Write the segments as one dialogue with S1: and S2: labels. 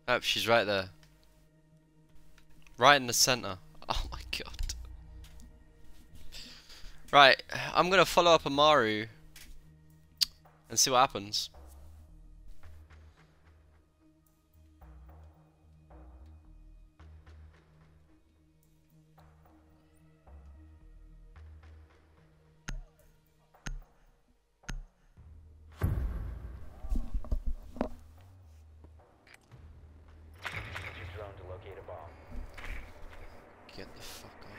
S1: Oh, she's right there. Right in the center. Oh my god. Right, I'm gonna follow up Amaru and see what happens. Get the fuck up.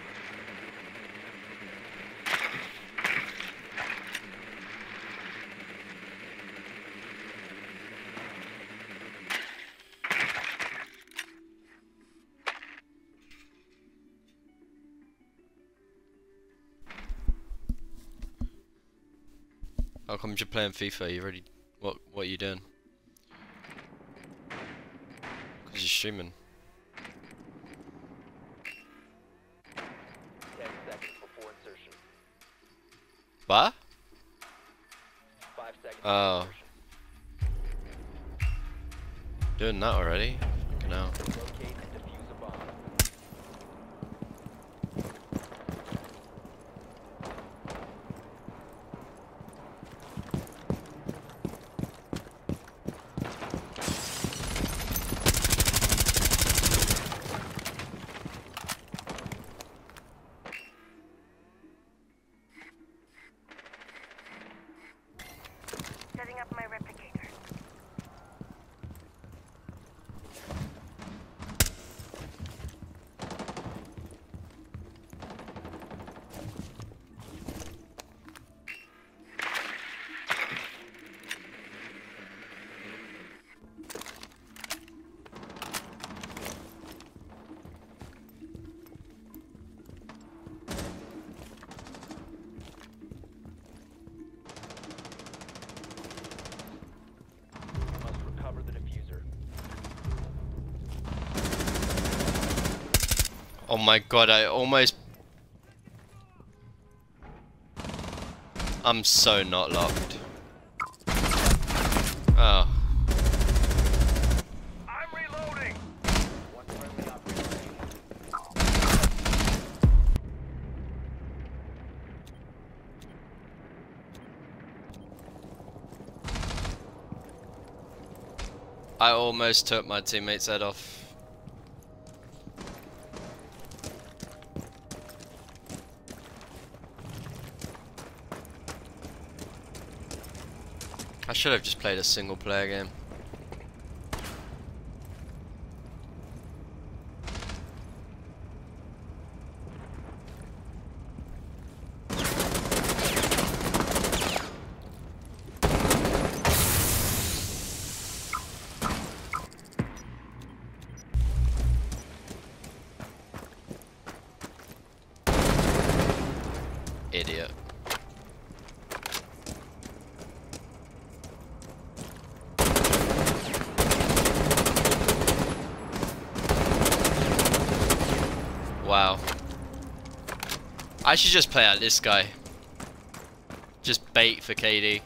S1: How come you're playing FIFA? You already... What are you doing? Because you're streaming.
S2: 10 seconds before insertion.
S1: What?
S2: 5 seconds
S1: Oh.
S2: before insertion.
S1: Doing that already? Fucking hell.
S2: Locate and defuse a bomb.
S3: Setting up my replicator.
S2: Must recover the diffuser.
S1: Oh my god, I almost... I'm so not locked. Oh.
S3: I'm reloading.
S2: One friendly operator remaining.
S1: I almost took my teammate's head off. I should have just played a single player game. Idiot. Wow. I should just play out this guy. Just bait for KD.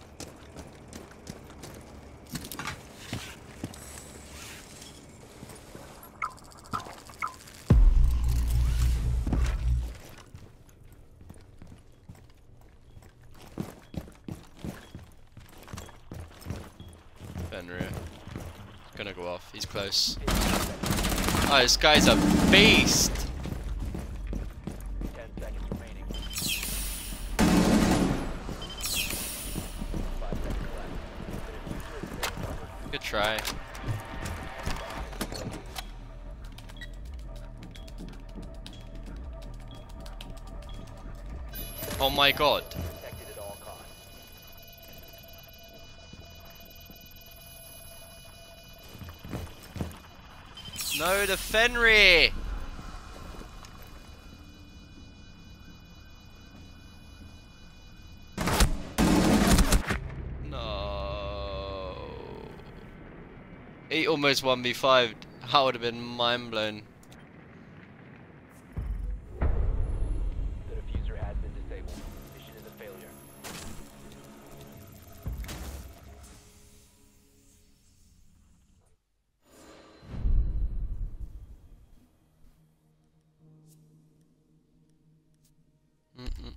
S1: Fenrir. Gonna go off. He's close. Oh, this guy's a beast.
S2: 10 seconds remaining. 5 seconds left. The diffuser is recovered.
S1: Good try. Oh my god.
S2: Protected at all costs.
S1: No, the Fenrir. No. He almost 1v5'd. That would have been mind blown.
S2: The diffuser has been disabled. Mission is a failure.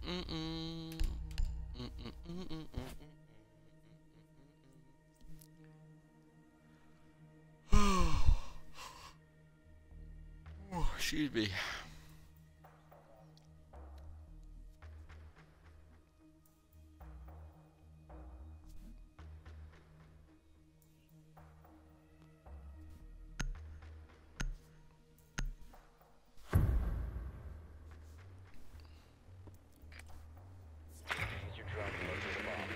S1: Excuse me.
S2: Use your drone to locate a bomb.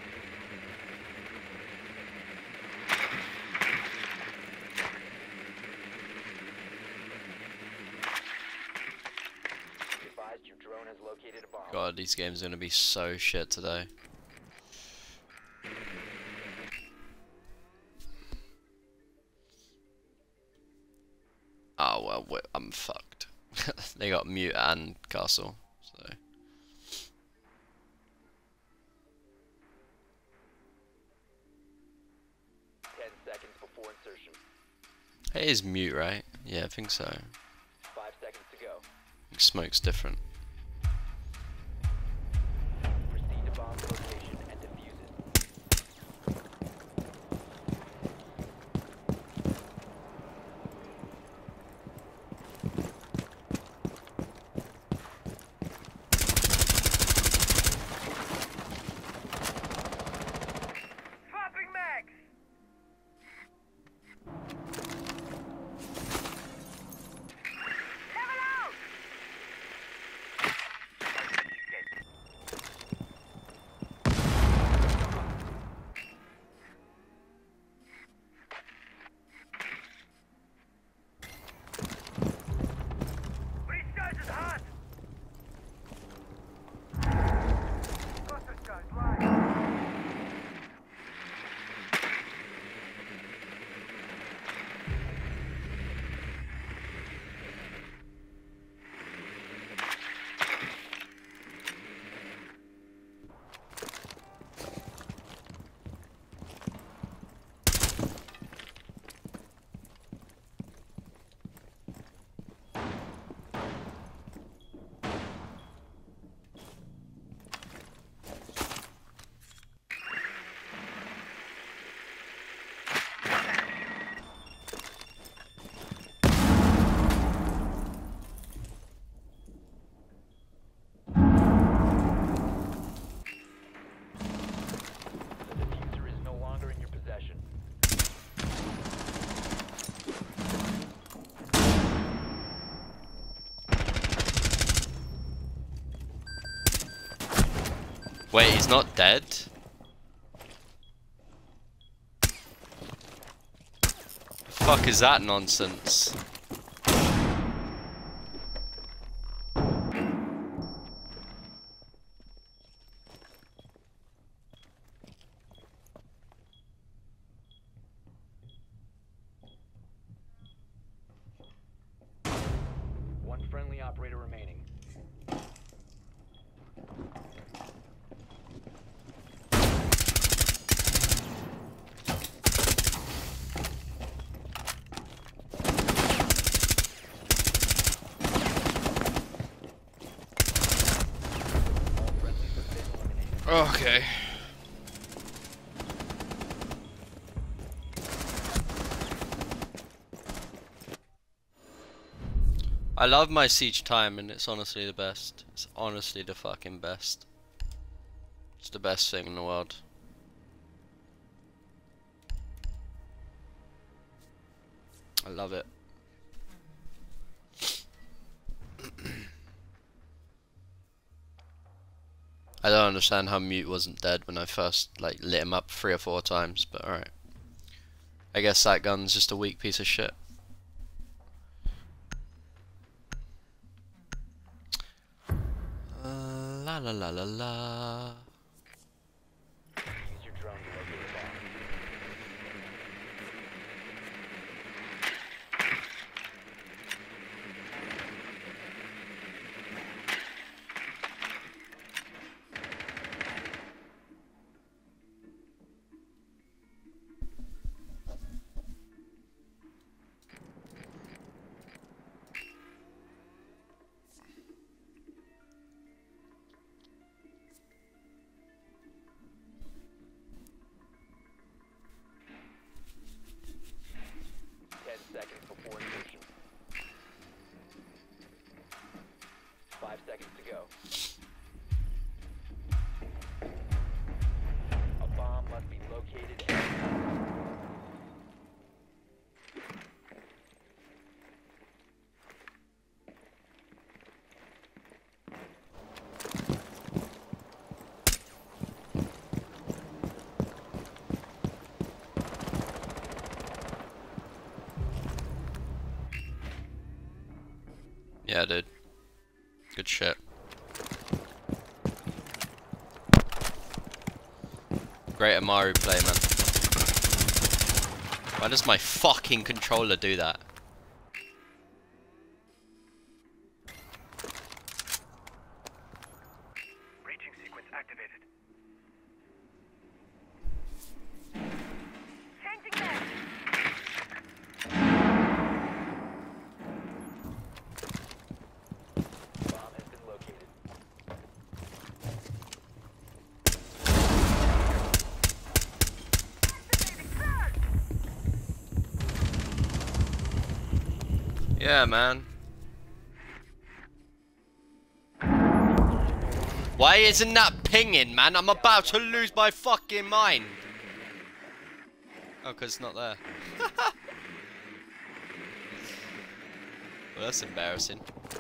S2: Be advised your drone has located a bomb.
S1: God, these games are gonna be so shit today. Oh well, I'm fucked. They got mute and castle, so.
S2: 10 seconds before insertion.
S1: It is mute, right? Yeah, I think so.
S2: 5 seconds to go.
S1: Smoke's different.
S2: Proceed to bomb location and defuse it.
S3: Swapping mags! Level out! Recharge is hot! Cluster charge live.
S2: The diffuser is no longer in your possession.
S1: Wait, he's not dead? Fuck is that nonsense?
S2: One friendly operator remaining. All friendlies have been eliminated.
S1: Okay. I love my siege time and it's honestly the best. It's honestly the fucking best. It's the best thing in the world. I love it. I don't understand how Mute wasn't dead when I first like lit him up 3 or 4 times, but alright. I guess that gun's just a weak piece of shit. La la la la la.
S2: Use your drone to locate a bomb.
S1: Yeah, dude. Good shit. Great Amaru play, man. Why does my fucking controller do that?
S3: Breaching sequence activated. Changing back.
S2: Bomb has been located.
S1: Yeah, man. Why isn't that pinging, man? I'm about to lose my fucking mind. Oh, 'cause it's not there. Well, that's embarrassing.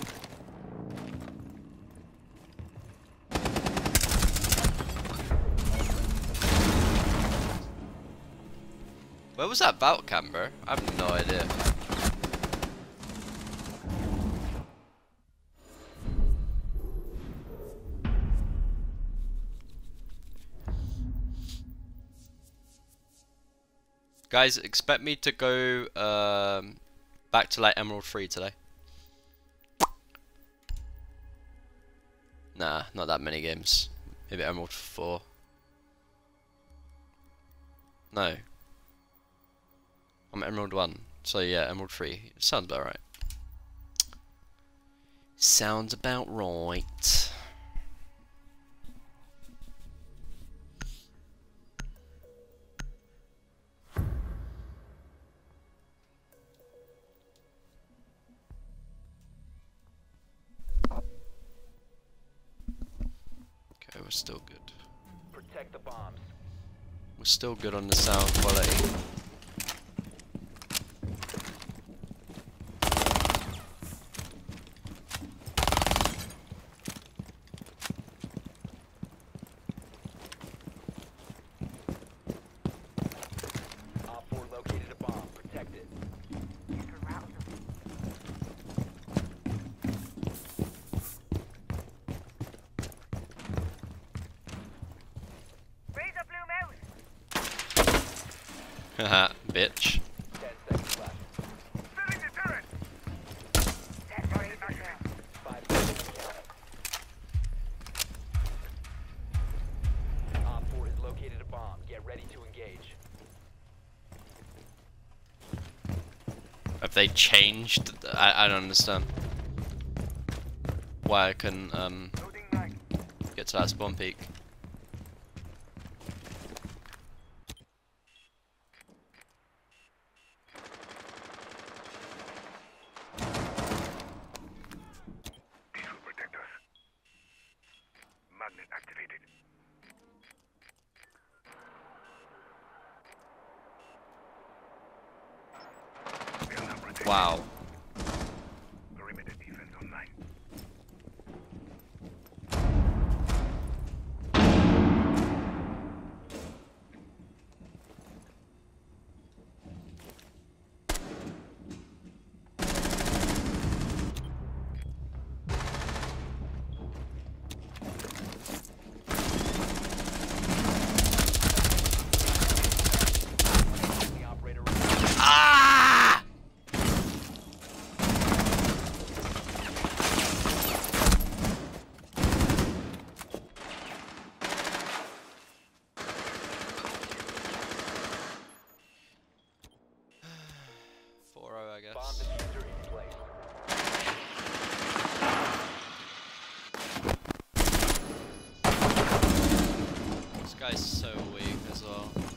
S1: Where was that vault camera? I have no idea. Guys, expect me to go back to like Emerald 3 today. Nah, not that many games. Maybe Emerald 4. No. I'm Emerald 1. So yeah, Emerald 3. Sounds about right. Sounds about right. Okay, we're still good.
S2: Protect the bombs.
S1: We're still good on the sound quality.
S2: Op 4 located a bomb. Protect it.
S3: Razor blue mouse.
S1: Haha, bitch.
S2: 10 seconds left.
S3: Filling the turret. That's already back there.
S2: 5 seconds counting. Op 4 has located a bomb. Get ready to engage.
S1: Have they changed? I don't understand. Why I can
S3: Loading mag.
S1: get to that spawn peak.
S3: These will protect us. Magnet activated. We are now protected.
S1: Wow.
S3: Perimeter defense online.
S2: The operator.
S1: Ah! I
S2: Bomb
S1: guess.
S2: diffuser in place.
S1: This guy's so weak as well.